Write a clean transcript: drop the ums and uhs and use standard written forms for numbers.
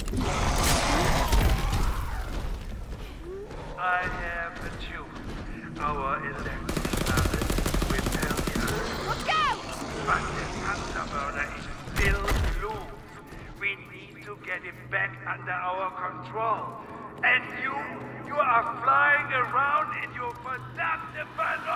I have the tube. Our electric service will tell you. Let's go! But the Thunderbirder is still loose. We need to get it back under our control. And you are flying around in your verdammt